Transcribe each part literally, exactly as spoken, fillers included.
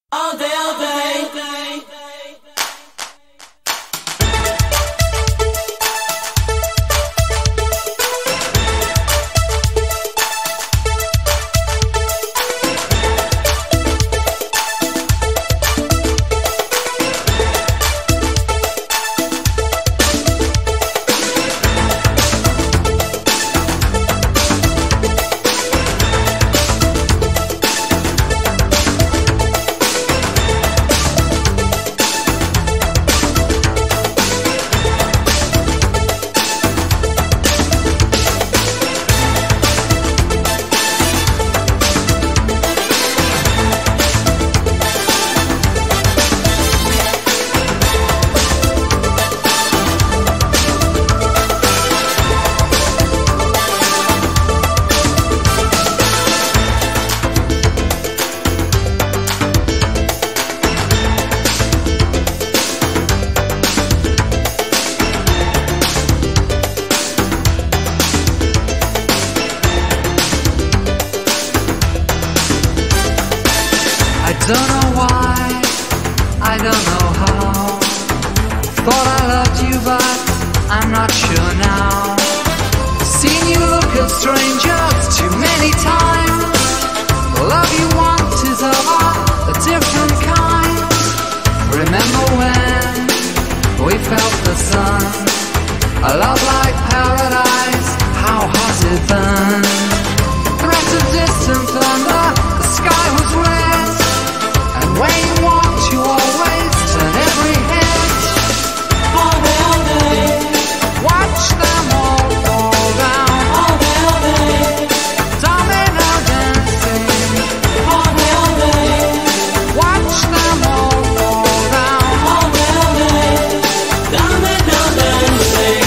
All day, all day, all day. Don't know why, I don't know how. Thought I loved you, but I'm not sure now. Seen you look at strangers too many times. The love you want is of a different kind. Remember when we felt the sun? A love like paradise, how hot it burned. Threat of distant thunder, the sky was red. When you walked, you always turn every head. All day, all day. Watch them all fall down. All day, all day. Domino dancing. All day, all day. Watch them all fall down. All day, all day. Domino dancing.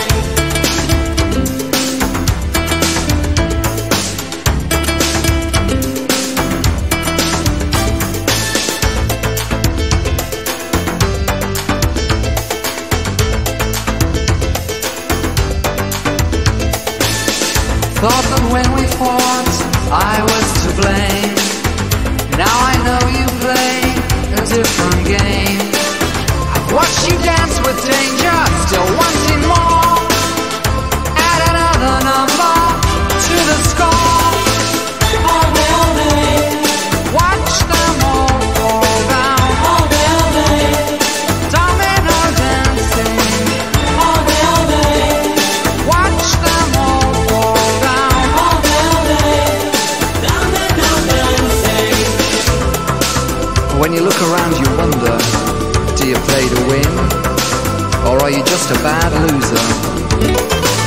Thought that when we fought, I was to blame. Now I know you play a different game. I've watched you dance with danger, still wanting more. Add another number to the score. All day, all day. Watch them all fall down. All day, all day. Domino dancing. All day, all day. Watch them all fall down. All day, all day. Domino dancing. When you look around you wonder, do you play to win? Or are you just a bad loser?